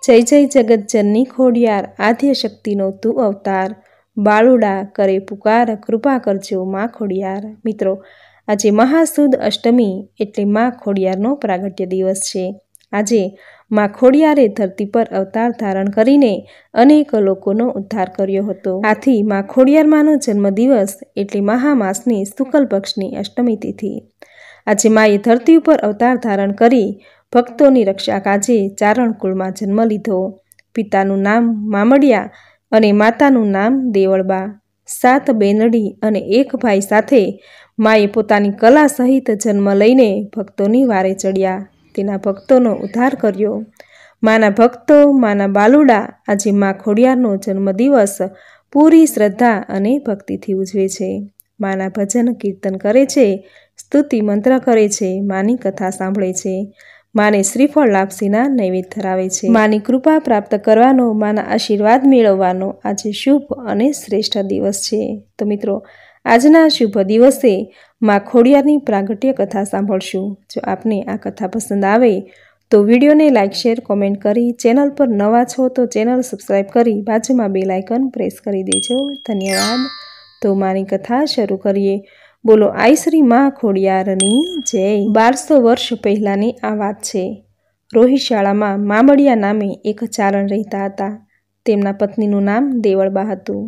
जय जय जगतजननी खोडियार आद्य शक्तिनो तू अवतार बाळुडा करे पुकार कृपा करजो मां खोडियार। मित्रों, આજે મહાસુદ અષ્ટમી એટલે માં ખોડિયારનો પ્રાગટ્ય દિવસ છે। આજે માં ખોડિયારે ધરતી પર અવતાર ધારણ કરીને અનેક લોકોનો ઉદ્ધાર કર્યો હતો। આથી માં ખોડિયારમાંનો જન્મદિવસ એટલે મહામાસની શુક્લ પક્ષની અષ્ટમી તિથિ। આજે માએ ધરતી ઉપર અવતાર ધારણ કરી ભક્તોની રક્ષા કાજે ચારણ કુળમાં જન્મ લીધો। પિતાનું નામ મામડિયા અને માતાનું નામ દેવળબા। 7 બેનડી અને 1 ભાઈ સાથે માએ પોતાની કલા સહિત જન્મ લઈને ભક્તોની વારે ચડ્યા, તેના ભક્તોનો ઉદ્ધાર કર્યો। માના ભક્તો માના બાલુડા આજે માં ખોડિયારનો જન્મદિવસ પૂરી શ્રદ્ધા અને ભક્તિથી ઉજવે છે। માના ભજન કીર્તન કરે છે, સ્તુતિ મંત્ર કરે છે, માની કથા સાંભળે છે, માને શ્રીફળ લાપસીના નૈવેદ્ય ધરાવે છે। માની કૃપા પ્રાપ્ત કરવાનો, માના આશીર્વાદ મેળવવાનો આજે શુભ અને શ્રેષ્ઠ દિવસ છે। તો મિત્રો, આજના શુભ દિવસે માં ખોડિયારની પ્રાગટ્ય કથા સાંભળશું। જો આપને આ કથા પસંદ આવે તો વિડીયોને લાઇક, શેર, કોમેન્ટ કરી, ચેનલ પર નવા છો તો ચેનલ સબસ્ક્રાઈબ કરી બાજુમાં બેલ આઇકન પ્રેસ કરી દેજો। ધન્યવાદ। તો માની કથા શરૂ કરીએ। બોલો આઈ શ્રી માં ખોડિયારની જય। 1200 વર્ષ પહેલાંની આ વાત છે। રોહિશાળામાં મામડિયા નામે એક ચારણ રહેતા હતા। તેમના પત્નીનું નામ દેવળબા હતું।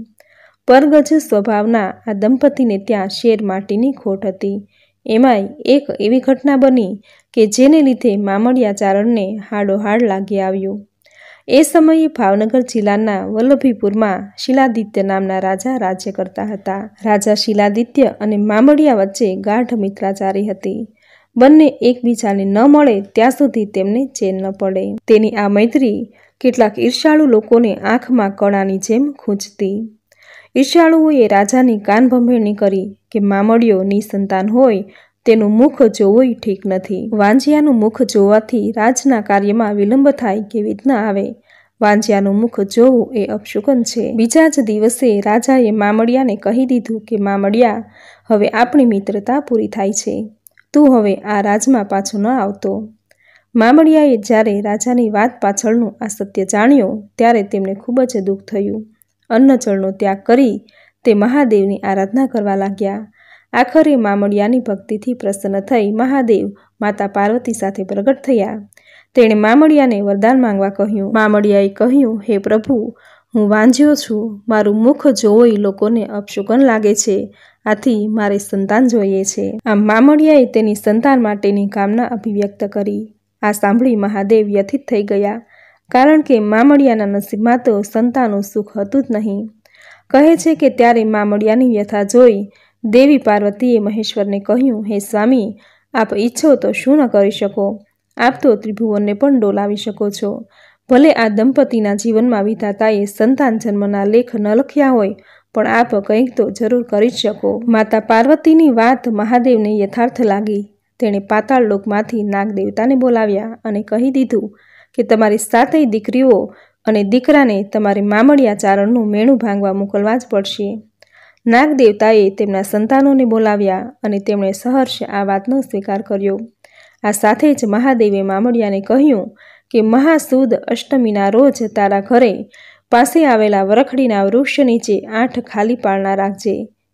પરગજ સ્વભાવના આ દંપતીને ત્યાં શેર માટીની ખોટ હતી। એમાંય એક એવી ઘટના બની કે જેને લીધે મામડિયા ચારણને હાડોહાડ લાગી આવ્યું। એ સમયે ભાવનગર જિલ્લાના વલ્લભીપુરમાં શિલાદિત્ય નામના રાજા રાજ્ય કરતા હતા। રાજા શિલાદિત્ય અને મામડિયા વચ્ચે ગાઢ મિત્રાચારી હતી। બંને એકબીજાને ન મળે ત્યાં સુધી તેમને ચેન ન પડે। તેની આ મૈત્રી કેટલાક ઈર્ષાળુ લોકોને આંખમાં કણાની જેમ ખૂંચતી। ઈર્ષાળુઓએ રાજાની કાન ભંભેરણી કરી કે મામડિયો નિસંતાન હોય તેનું મુખ જોવું ઠીક નથી। વાંજિયાનું મુખ જોવાથી રાજના કાર્યમાં વિલંબ થાય કે વિઘ્ન આવે। વાંજિયાનું મુખ જોવું એ અપશુકન છે। બીજા જ દિવસે રાજાએ મામડિયાને કહી દીધું કે મામડિયા, હવે આપણી મિત્રતા પૂરી થાય છે, તું હવે આ રાજમાં પાછો ન આવતો। મામડિયાએ જ્યારે રાજાની વાત પાછળનું આ સત્ય જાણ્યો ત્યારે તેમને ખૂબ જ દુઃખ થયું। અન્ન જળનો ત્યાગ કરી તે મહાદેવની આરાધના કરવા લાગ્યા। આખરે મામડિયાની ભક્તિથી પ્રસન્ન થઈ મહાદેવ માતા પાર્વતી સાથે પ્રગટ થયા। તેણે મામડિયાને વરદાન માંગવા કહ્યું। મામડિયાએ કહ્યું, હે પ્રભુ, હું વાંજ્યો છું, મારું મુખ જોવોય લોકોને અપશુકન લાગે છે, આથી મારે સંતાન જોઈએ છે। આમ મામડિયાએ તેની સંતાન માટેની કામના અભિવ્યક્ત કરી। આ સાંભળી મહાદેવ વ્યથિત થઈ ગયા, કારણ કે મામડિયાના નસીબમાં તો સંતાનનું સુખ હતું જ નહીં। કહે છે કે ત્યારે મામડિયાની વ્યથા જોઈ દેવી પાર્વતીએ મહેશ્વરને કહ્યું, હે સ્વામી, આપ ઈચ્છો તો શું ન કરી શકો? આપ તો ત્રિભુવનને પણ ડોલાવી શકો છો। ભલે આ દંપતીના જીવનમાં વિધાતાએ સંતાન જન્મના લેખ ન લખ્યા હોય, પણ આપ કંઈક તો જરૂર કરી જ શકો। માતા પાર્વતીની વાત મહાદેવને યથાર્થ લાગી। તેણે પાતાળ લોકમાંથી નાગ દેવતાને બોલાવ્યા અને કહી દીધું કે તમારી 7 દીકરીઓ અને દીકરાને તમારે મામડિયા ચારણનું મેણું ભાંગવા મોકલવા જ પડશે। નાગ દેવતાએ તેમના સંતાનોને બોલાવ્યા અને તેમણે સહર્ષ આ વાતનો સ્વીકાર કર્યો। આ સાથે જ મહાદેવે મામડિયાને કહ્યું કે મહાસુદ અષ્ટમીના રોજ તારા ઘરે પાસે આવેલા વરખડીના વૃક્ષ નીચે 8 ખાલી પાળના રાખજે।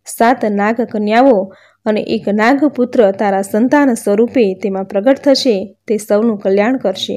7 નાગ કન્યાઓ અને 1 નાગપુત્ર તારા સંતાન સ્વરૂપે તેમાં પ્રગટ થશે, તે સૌનું કલ્યાણ કરશે।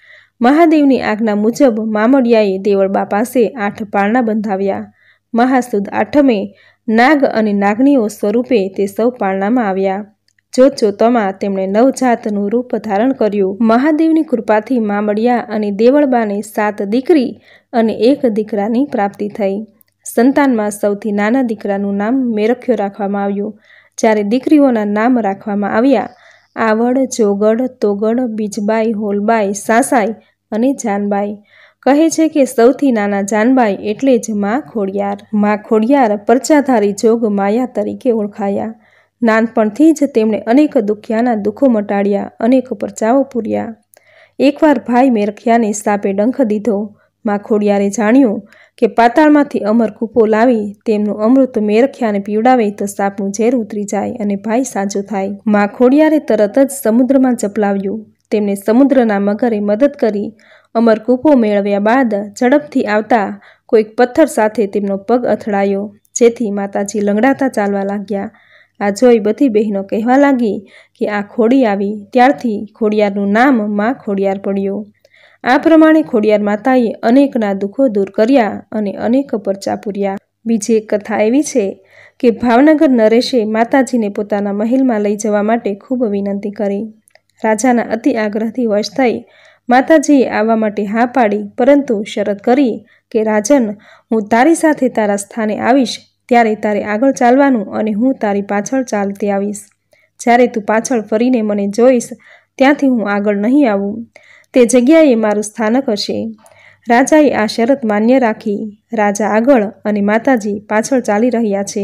મહાદેવની આજ્ઞા મુજબ મામડિયાએ દેવળબા પાસે 8 પાળના બંધાવ્યા। મહાસુદ આઠમે નાગ અને નાગણીઓ સ્વરૂપે તે સૌ પાળનામાં આવ્યા। જોતજોતામાં તેમણે નવજાતનું રૂપ ધારણ કર્યું। મહાદેવની કૃપાથી મામડિયા અને દેવળબાને 7 દીકરી અને 1 દીકરાની પ્રાપ્તિ થઈ। સંતાનમાં સૌથી નાના દીકરાનું નામ મેરખ્યો રાખવામાં આવ્યું। જ્યારે દીકરીઓના નામ રાખવામાં આવ્યા આવડ, જોગડ, તોગડ, બીજબાઈ, હોલબાઈ, સાસાઈ અને જાનબાઈ। કહે છે કે સૌથી નાના જાનબાઈ એટલે જ માં ખોડિયાર। માં ખોડિયાર પરચાધારી જોગ માયા તરીકે ઓળખાયા। નાનપણથી જ તેમણે અનેક દુખિયાના દુઃખો મટાડ્યા, અનેક પરચાઓ પૂર્યા। એકવાર ભાઈ મેરખિયાને સાપે ડંખ દીધો। માં ખોડિયારે જાણ્યું કે પાતાળમાંથી અમર કૂપો લાવી તેમનું અમૃત મેરખિયાને પીવડાવે તો સાપનું ઝેર ઉતરી જાય અને ભાઈ સાજો થાય। માં ખોડિયારે તરત જ સમુદ્રમાં ઝપલાવ્યું। તેમને સમુદ્રના મગરે મદદ કરી અમરકૂપો મેળવ્યા બાદ ઝડપથી આવતા કોઈક પથ્થર સાથે તેમનો પગ અથડાયો, જેથી માતાજી લંગડાતા ચાલવા લાગ્યા. આ જોઈ બધી બહેનો કહેવા લાગી કે આ ખોડી આવી ત્યારથી ખોડિયારનું નામ માં ખોડિયાર પડ્યું. આ પ્રમાણે ખોડિયાર માતાએ અનેકના દુઃખો દૂર કર્યા અને અનેક પરચા પૂર્યા. બીજી એક કથા એવી છે કે ભાવનગર નરેશે માતાજીને પોતાના મહેલમાં લઈ જવા માટે ખૂબ વિનંતી કરી. રાજાના અતિ આગ્રહથી વશ થઈ માતાજીએ આવવા માટે હા પાડી, પરંતુ શરત કરી કે રાજન, હું તારી સાથે તારા સ્થાને આવીશ ત્યારે તારે આગળ ચાલવાનું અને હું તારી પાછળ ચાલતી આવીશ. જ્યારે તું પાછળ ફરીને મને જોઈશ ત્યાંથી હું આગળ નહીં આવું. તે જગ્યાએ મારું સ્થાનક હશે. રાજાએ આ શરત માન્ય રાખી. રાજા આગળ અને માતાજી પાછળ ચાલી રહ્યા છે.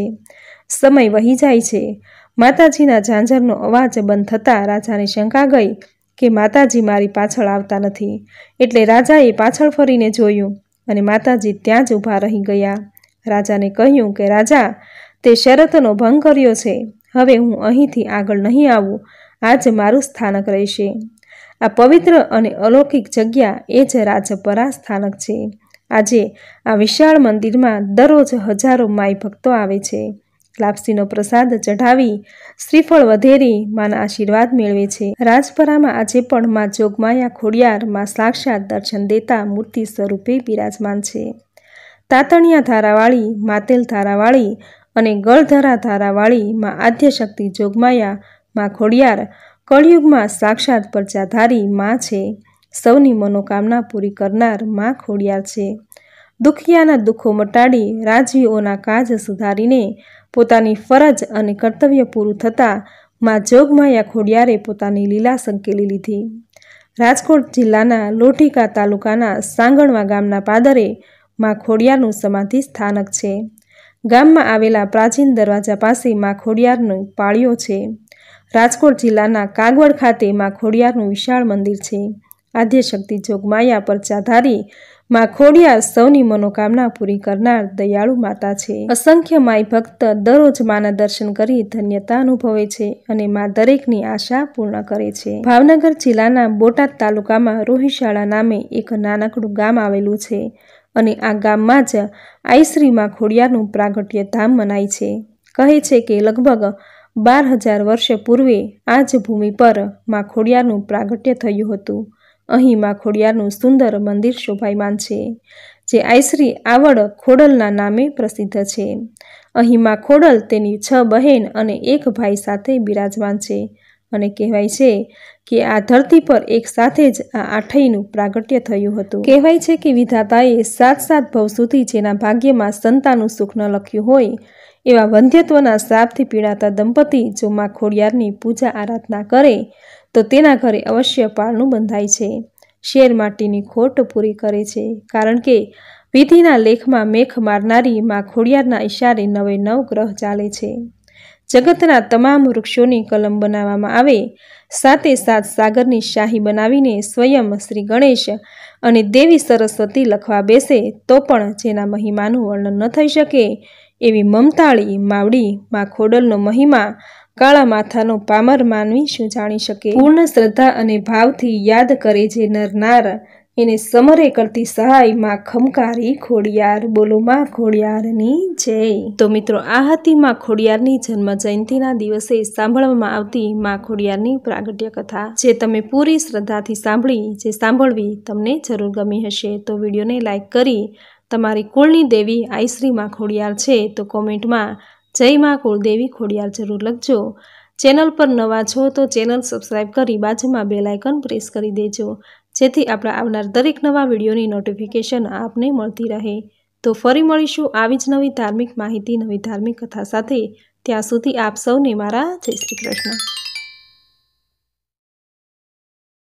સમય વહી જાય છે. માતાજીના ઝાંઝરનો અવાજ બંધ થતાં રાજાને શંકા ગઈ કે માતાજી મારી પાછળ આવતા નથી. એટલે રાજાએ પાછળ ફરીને જોયું અને માતાજી ત્યાં જ ઊભા રહી ગયા. રાજાને કહ્યું કે રાજા, તે શરતનો ભંગ કર્યો છે. હવે હું અહીંથી આગળ નહીં આવું. આ જ મારું સ્થાનક રહેશે. આ પવિત્ર અને અલૌકિક જગ્યા એ જ રાજપરા સ્થાનક છે. આજે આ વિશાળ મંદિરમાં દરરોજ હજારો માઈ ભક્તો આવે છે. લાપસીનો પ્રસાદ ચઢાવી શ્રીફળ વધેરી માના આશીર્વાદ મેળવે છે. રાજપરામાં આજે પણ માં જોગમાયા ખોડિયાર માં સાક્ષાત દર્શન દેતા મૂર્તિ સ્વરૂપે બિરાજમાન છે. તાતણિયા ધારાવાળી, માતેલ ધારાવાળી અને ગળધરા ધારાવાળી માં આદ્યશક્તિ જોગમાયા માં ખોડિયાર કળિયુગમાં સાક્ષાત પરચાધારી માં છે. સૌની મનોકામના પૂરી કરનાર માં ખોડિયાર છે. દુખિયાના દુઃખો મટાડી રાજવીઓના કાજ સુધારીને પોતાની ફરજ અને કર્તવ્ય પૂરું થતાં માં જોગમાયા ખોડિયારે પોતાની લીલા સંકેલી લીધી. રાજકોટ જિલ્લાના લોઢીકા તાલુકાના સાંગણવા ગામના પાદરે માં ખોડિયારનું સમાધિ સ્થાનક છે. ગામમાં આવેલા પ્રાચીન દરવાજા પાસે માં ખોડિયારનો પાળિયો છે. રાજકોટ જિલ્લાના કાગવડ ખાતે માં ખોડિયારનું વિશાળ મંદિર છે. આદ્યશક્તિ જોગમાયા પરચાધારી માં ખોડિયાર સૌની મનોકામના પૂરી કરનાર દયાળુ માતા છે. અસંખ્ય માઈ ભક્ત દરરોજ માના દર્શન કરી ધન્યતા અનુભવે છે અને માં દરેકની આશા પૂર્ણ કરે છે. ભાવનગર જિલ્લાના બોટાદ તાલુકામાં રોહિશાળા નામે એક નાનકડું ગામ આવેલું છે અને આ ગામમાં જ આઈશ્રી માં ખોડિયારનું પ્રાગટ્ય ધામ મનાય છે. કહે છે કે લગભગ 12,000 વર્ષ પૂર્વે આ જ ભૂમિ પર માં ખોડિયારનું પ્રાગટ્ય થયું હતું. અહીં માં ખોડિયારનું સુંદર મંદિર શોભાયમાન છે, જે આઈશ્રી આવડ ખોડલના નામે પ્રસિદ્ધ છે. અહીં માં ખોડલ તેની 6 બહેન અને 1 ભાઈ સાથે બિરાજમાન છે અને કહેવાય છે કે આ ધરતી પર એક સાથે જ આ આઠેયનું પ્રાગટ્ય થયું હતું. કહેવાય છે કે વિધાતાએ 7 ભવ સુધી જેના ભાગ્યમાં સંતાનનું સુખ ન લખ્યું હોય એવા વંધ્યત્વના શ્રાપથી પીડાતા દંપતી જો માં ખોડિયારની પૂજા આરાધના કરે તો તેના ઘરે અવશ્ય પારણું બંધાય છે. શેર માટીની ખોટ પૂરી કરે છે, કારણ કે વિધિના લેખમાં મેખ મારનારી માં ખોડિયારના ઈશારે 9 ગ્રહ ચાલે છે. જગતના તમામ વૃક્ષોની કલમ બનાવવામાં આવે, 7 સાગરની શાહી બનાવીને સ્વયં શ્રી ગણેશ અને દેવી સરસ્વતી લખવા બેસે તો પણ જેના મહિમાનું વર્ણન ન થઈ શકે એવી મમતાળી માવડી માં ખોડલનો મહિમા કાળા માથાનો પામર માનવી શું જાણી શકે. પૂર્ણ શ્રદ્ધા અને ભાવથી યાદ કરે જે નરનાર, એને સમરે કરતી સહાય માં ખમકારી ખોડિયાર. બોલો માં ખોડિયારની જય. તો મિત્રો, આ હતી માં ખોડિયારની જન્મ જયંતિના દિવસે સાંભળવામાં આવતી માં ખોડિયારની પ્રાગટ્ય કથા, જે તમે પૂરી શ્રદ્ધાથી સાંભળી, જે સાંભળવી તમને જરૂર ગમી હશે. તો વિડીયોને લાઈક કરી તમારી કુળની દેવી આઈશ્રી માં ખોડિયાર છે તો કોમેન્ટમાં જય માં કુળદેવી ખોડિયાર જરૂર લખજો. ચેનલ પર નવા છો તો ચેનલ સબસ્ક્રાઈબ કરી બાજુમાં બેલ આઇકન પ્રેસ કરી દેજો, જેથી આપણા આવનાર દરેક નવા વિડીયોની નોટિફિકેશન આપને મળતી રહે. તો ફરી મળીશું આવી જ નવી ધાર્મિક માહિતી, નવી ધાર્મિક કથા સાથે. ત્યાં સુધી આપ સૌને મારા જય શ્રી કૃષ્ણ.